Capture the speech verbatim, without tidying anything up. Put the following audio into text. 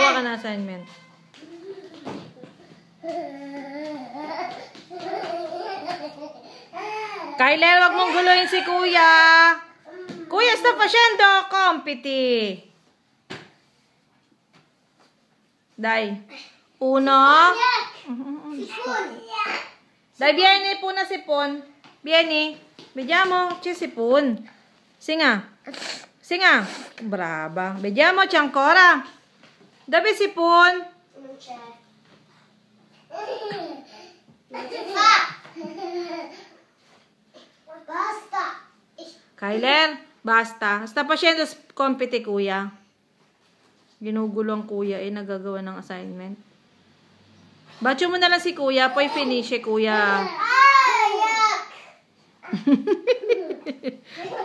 gagawa ka ng assignment. Kailer, wag mong guluhin si kuya. Kuya, sta facendo compiti. Dai. Uno. Dai, vieni puna sipon. Vieni. Vediamo, c'è sipon. Singa. Singa. Brava. Vediamo, c'è ancora. Dove sipon? Non c'è. Basta. Kailer, basta. Sta facendo compiti, kuya. Ginugulo ang kuya eh, nagagawa ng assignment. Bacho mo na lang si kuya, poi finish eh, kuya.